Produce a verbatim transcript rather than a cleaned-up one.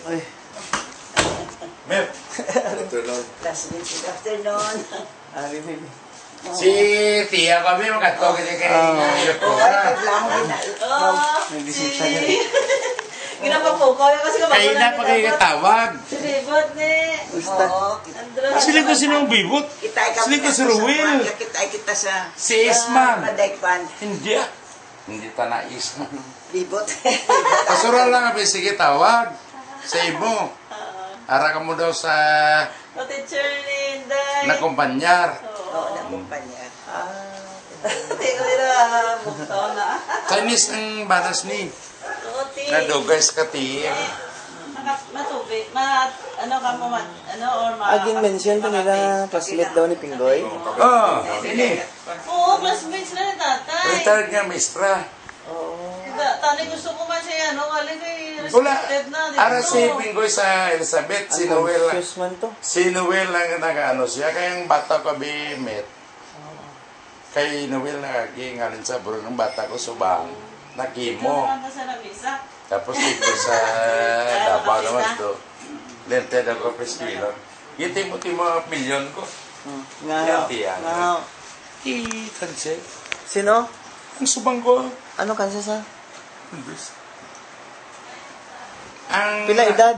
Ay. Mer. Afternoon. Last week, good afternoon. Ah, baby. Si Tia kami makatog niya kay Oo, ay, paglang ginait. May bisita niya. Ginapapukaw yan kasi Kaya na pa kayo katawag. Si Bibot ni. Gusta. Sila ko sinong bibot. Kita ka Sila ko si Ruel. Kita kita sa Si Isman. Padaykpan. Hindi ah. Hindi ta na Isman. Bibot. Pasura lang kami sige tawag. Sa imo. Ara ka mo daw sa Teacher ni Inday. na kumpanyar. Oo, na kumpanya. Ah. Hindi ko nila bukto na. Chinese ang banas ni. Tuti. Nadugay sa kati. Matubig. Ma, ano ka mo man? Ano or ma? Aging mention pa nila classmate daw ni Pinggoy. Oh, ini. Oo, classmates na ni tatay. Retired nga maestra. Oo. Tani gusto ko man siya, ano, kali kay Wala. respected na. di Ara ba? si Pinggoy sa Elizabeth. Si Noel lang. Confused man to. Si Noel lang nag-ano siya. Kaya yung bata ko bi met. Kay Noel naging alin sa bro ng bata ko subang. Nakimo. Ano naman sa lamisa? Tapos dito sa Davao naman to. Lente na ko preskwilo. Yung timo-timo milyon ko. Hmm. Nga. Yan, tiyan. Nga. Eh, kanse. Sino? Ang subang ko. Ano kansa sa? Ang Pila edad?